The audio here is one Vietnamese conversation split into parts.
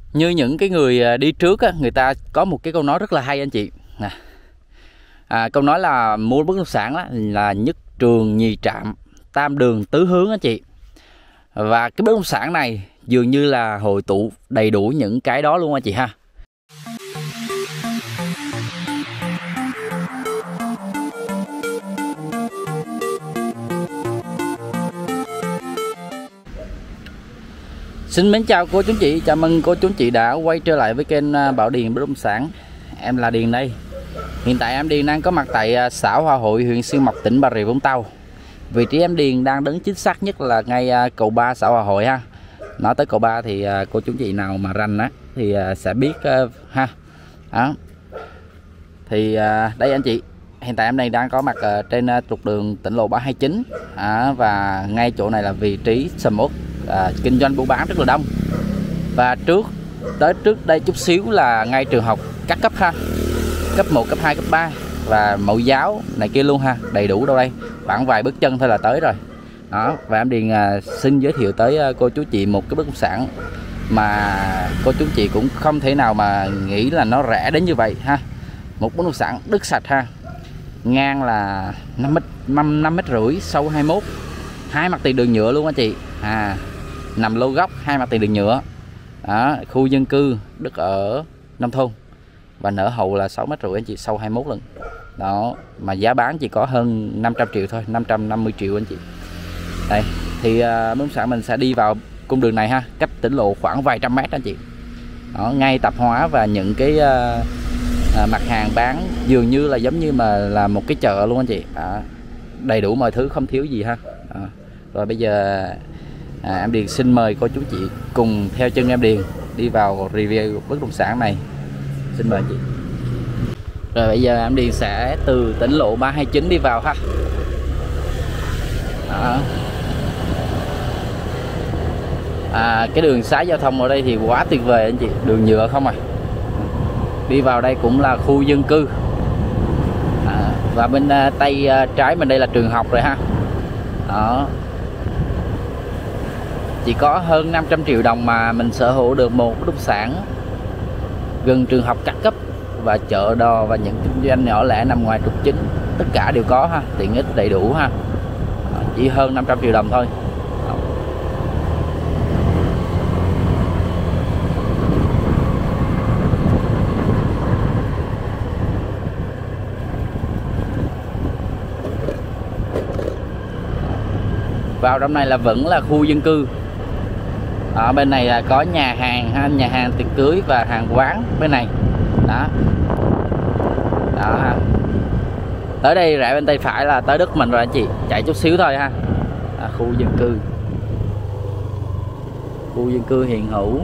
Như những cái người đi trước á, người ta có một cái câu nói rất là hay anh chị nè. Câu nói là mua bất động sản là nhất trường nhì trạm tam đường tứ hướng anh chị. Và cái bất động sản này dường như là hội tụ đầy đủ những cái đó luôn anh chị ha. Xin mến chào cô chú chị, chào mừng cô chú chị đã quay trở lại với kênh Bảo Điền Bất động sản. Em là Điền đây. Hiện tại em Điền đang có mặt tại xã Hòa Hội, huyện Xuyên Mộc, tỉnh Bà Rịa Vũng Tàu. Vị trí em Điền đang đứng chính xác nhất là ngay cầu 3 xã Hòa Hội ha. Nói tới cầu 3 thì cô chú chị nào mà rành á thì sẽ biết ha. Đó. Thì đây anh chị, hiện tại em này đang có mặt trên trục đường tỉnh lộ 329 và ngay chỗ này là vị trí sầm uất kinh doanh buôn bán rất là đông. Và trước đây chút xíu là ngay trường học các cấp ha, cấp 1, cấp 2, cấp 3 và mẫu giáo này kia luôn ha, đầy đủ đâu đây, khoảng vài bước chân thôi là tới rồi. Đó, và em Điền xin giới thiệu tới cô chú chị một cái bất động sản mà cô chú chị cũng không thể nào mà nghĩ là nó rẻ đến như vậy ha. Một bất động sản đất sạch ha, ngang là 5 mét rưỡi, sâu 21, hai mặt tiền đường nhựa luôn anh chị. Nằm lô góc, hai mặt tiền đường nhựa. Đó, khu dân cư, đất ở nông thôn và nở hậu là 6 mét rưỡi anh chị, sâu 21 lần. Đó, mà giá bán chỉ có hơn 500 triệu thôi, 550 triệu anh chị. Đây, thì bất động sản mình sẽ đi vào cung đường này ha, cách tỉnh lộ khoảng vài trăm mét anh chị. Đó, ngay tạp hóa và những cái mặt hàng bán dường như là giống như mà là một cái chợ luôn anh chị. Đầy đủ mọi thứ, không thiếu gì ha. Rồi bây giờ em Điền xin mời cô chú chị cùng theo chân em Điền đi vào review bất động sản này. Xin mời anh chị. Rồi bây giờ em Điền sẽ từ tỉnh lộ 329 đi vào ha. Cái đường xá giao thông ở đây thì quá tuyệt vời anh chị, đường nhựa không à. Đi vào đây cũng là khu dân cư. Và bên tay trái mình đây là trường học rồi ha. Đó. Chỉ có hơn 500 triệu đồng mà mình sở hữu được một bất động sản gần trường học các cấp và chợ đò và những kinh doanh nhỏ lẻ nằm ngoài trục chính, tất cả đều có ha, tiện ích đầy đủ ha. Chỉ hơn 500 triệu đồng thôi. Vào trong này là vẫn là khu dân cư. Ở bên này là có nhà hàng ha, nhà hàng tiệc cưới và hàng quán bên này. Đó. Đó ha. Tới đây rẽ bên tay phải là tới đất mình rồi anh chị, chạy chút xíu thôi ha. Khu dân cư. Khu dân cư hiện hữu.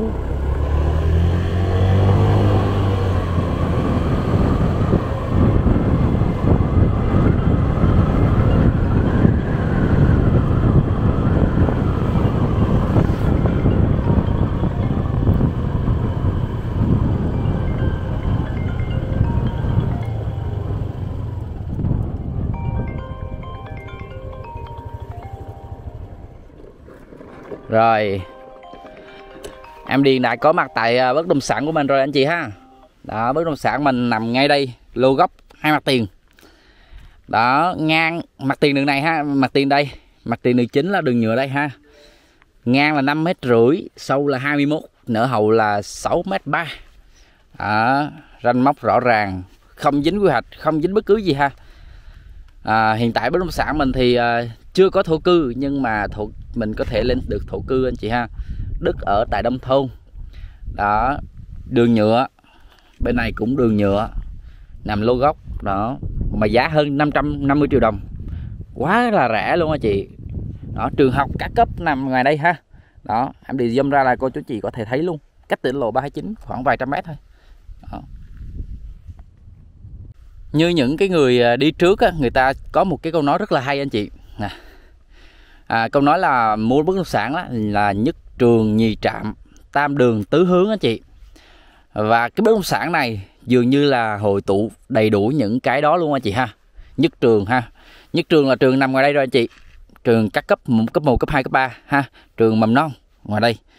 Rồi em Điền đã có mặt tại bất động sản của mình rồi anh chị ha. Đó, bất động sản mình nằm ngay đây, lô góc hai mặt tiền. Đó, ngang mặt tiền đường này ha, mặt tiền đây, mặt tiền đường chính là đường nhựa đây ha. Ngang là 5 mét rưỡi, sâu là 21, nở hậu là 6 mét 3. Đó, ranh móc rõ ràng, không dính quy hoạch, không dính bất cứ gì ha. Hiện tại bất động sản mình thì chưa có thổ cư, nhưng mà mình có thể lên được thổ cư anh chị ha. Đất ở tại nông thôn. Đó, đường nhựa, bên này cũng đường nhựa, nằm lô góc. Đó, mà giá hơn 550 triệu đồng, quá là rẻ luôn anh chị. Đó, trường học các cấp nằm ngoài đây ha. Đó, em đi zoom ra là cô chú chị có thể thấy luôn, cách tỉnh lộ 329 khoảng vài trăm mét thôi. Đó. Như những cái người đi trước á, người ta có một cái câu nói rất là hay anh chị nè. Câu nói là mua bất động sản là nhất trường nhì trạm tam đường tứ hướng anh chị. Và cái bất động sản này dường như là hội tụ đầy đủ những cái đó luôn anh chị ha. Nhất trường ha. Nhất trường là trường nằm ngoài đây rồi anh chị. Trường các cấp 1, cấp 2, cấp 3 ha. Trường mầm non ngoài đây.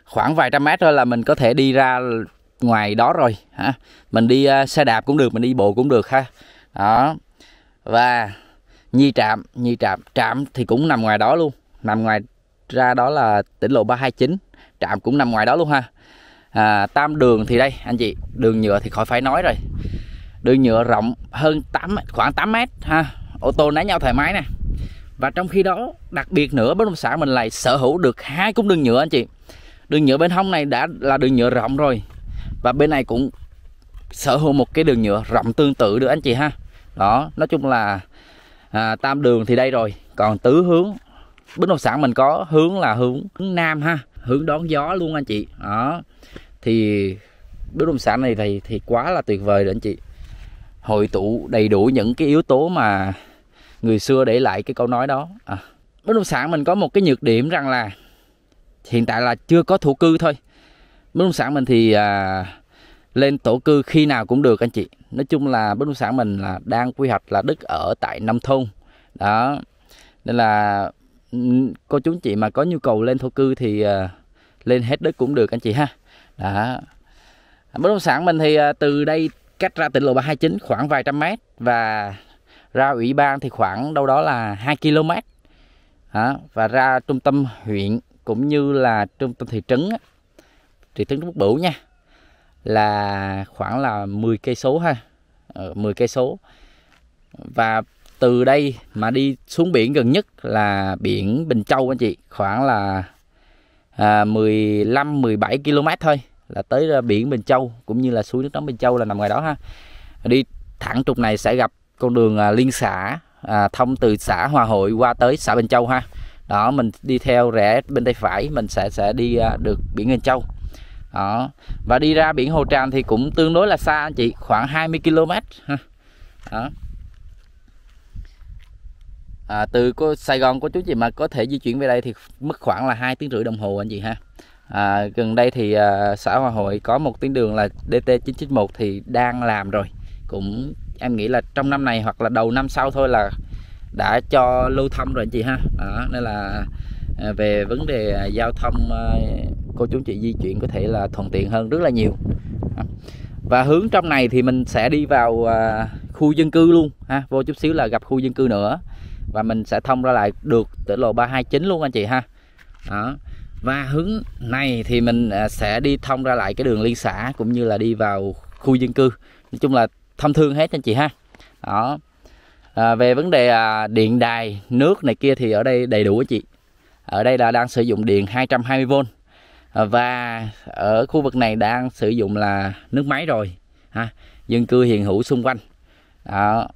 khoảng vài trăm mét thôi là mình có thể đi ra ngoài đó rồi hả. Mình đi xe đạp cũng được, mình đi bộ cũng được ha. Đó. Và Nhi Trạm thì cũng nằm ngoài đó luôn, nằm ngoài ra đó là tỉnh lộ 329, trạm cũng nằm ngoài đó luôn ha. Tam Đường thì đây anh chị, đường nhựa thì khỏi phải nói rồi, đường nhựa rộng hơn khoảng 8 mét ha, ô tô nối nhau thoải mái nè. Và trong khi đó đặc biệt nữa, bất động sản mình lại sở hữu được 2 cung đường nhựa anh chị. Đường nhựa bên hông này đã là đường nhựa rộng rồi, và bên này cũng sở hữu một cái đường nhựa rộng tương tự được anh chị ha. Đó, nói chung là tam đường thì đây rồi, còn tứ hướng bất động sản mình có hướng là hướng nam ha, hướng đón gió luôn anh chị. Đó, thì bất động sản này thì quá là tuyệt vời rồi anh chị, hội tụ đầy đủ những cái yếu tố mà người xưa để lại cái câu nói đó. Bất động sản mình có một cái nhược điểm rằng là hiện tại là chưa có thổ cư thôi. Bất động sản mình thì lên tổ cư khi nào cũng được anh chị. Nói chung là bất động sản mình là đang quy hoạch là đất ở tại nông thôn. Đó, nên là cô chú anh chị mà có nhu cầu lên thổ cư thì lên hết đất cũng được anh chị ha. Đó, bất động sản mình thì từ đây cách ra tỉnh lộ 329 khoảng vài trăm mét, và ra ủy ban thì khoảng đâu đó là 2 km. Và ra trung tâm huyện cũng như là trung tâm thị trấn Phước Bửu nha, là khoảng là 10 cây số ha, 10 cây số. Và từ đây mà đi xuống biển gần nhất là biển Bình Châu anh chị, khoảng là 15-17 km thôi là tới ra biển Bình Châu, cũng như là suối nước nóng Bình Châu là nằm ngoài đó ha. Đi thẳng trục này sẽ gặp con đường liên xã, thông từ xã Hòa Hội qua tới xã Bình Châu ha. Đó, mình đi theo rẽ bên tay phải mình sẽ đi được biển Bình Châu. Đó, và đi ra biển Hồ Tràm thì cũng tương đối là xa anh chị, khoảng 20 km ha. Đó. Từ Sài Gòn của chú chị mà có thể di chuyển về đây thì mất khoảng là 2 tiếng rưỡi đồng hồ anh chị ha. Gần đây thì xã Hòa Hội có một tuyến đường là DT991 thì đang làm rồi, cũng em nghĩ là trong năm này hoặc là đầu năm sau thôi là đã cho lưu thông rồi anh chị ha. Đó, nên là về vấn đề giao thông cô chú chị di chuyển có thể là thuận tiện hơn rất là nhiều. Và hướng trong này thì mình sẽ đi vào khu dân cư luôn ha, vô chút xíu là gặp khu dân cư nữa, và mình sẽ thông ra lại được tỉnh lộ 329 luôn anh chị ha. Đó, và hướng này thì mình sẽ đi thông ra lại cái đường liên xã cũng như là đi vào khu dân cư, nói chung là thông thương hết anh chị ha. Đó, về vấn đề điện đài nước này kia thì ở đây đầy đủ anh chị. Ở đây là đang sử dụng điện 220V, và ở khu vực này đang sử dụng là nước máy rồi ha, dân cư hiện hữu xung quanh. Đó.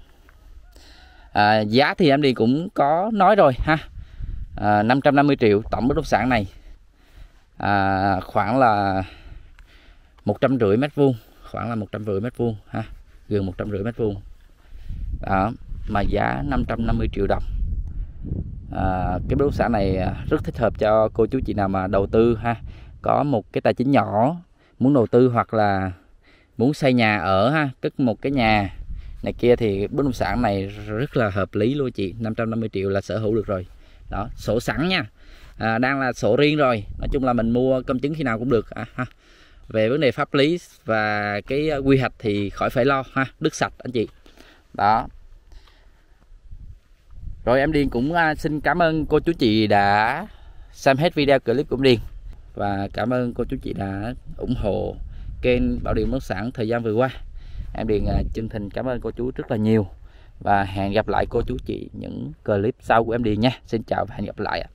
Giá thì em đi cũng có nói rồi ha, 550 triệu tổng bất động sản này, khoảng là 150 mét vuông, khoảng là 150 mét vuông ha, gần 150 mét vuông. Đó, mà giá 550 triệu đồng. Cái bất động sản này rất thích hợp cho cô chú chị nào mà đầu tư ha, có một cái tài chính nhỏ muốn đầu tư hoặc là muốn xây nhà ở ha, cất một cái nhà này kia thì bất động sản này rất là hợp lý luôn chị. 550 triệu là sở hữu được rồi. Đó, sổ sẵn nha, đang là sổ riêng rồi, nói chung là mình mua công chứng khi nào cũng được ha. Về vấn đề pháp lý và cái quy hoạch thì khỏi phải lo ha, đất sạch anh chị. Đó. Rồi em Điền cũng xin cảm ơn cô chú chị đã xem hết video clip của em Điền, và cảm ơn cô chú chị đã ủng hộ kênh Bảo Điền Bất động sản thời gian vừa qua. Em Điền chân thành cảm ơn cô chú rất là nhiều, và hẹn gặp lại cô chú chị những clip sau của em Điền nha. Xin chào và hẹn gặp lại ạ.